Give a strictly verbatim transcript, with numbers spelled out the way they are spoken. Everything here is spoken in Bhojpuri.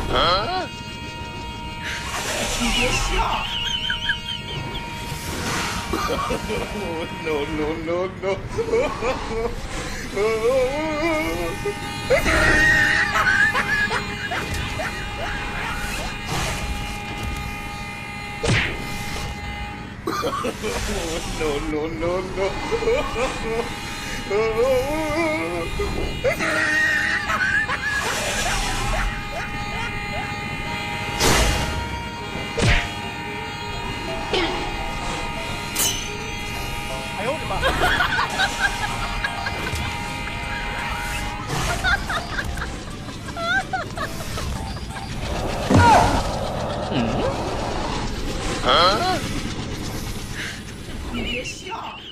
啊！ 你别笑。 no no no no！ no no no no！ 哎呦我的妈！ 啊！ 你别笑。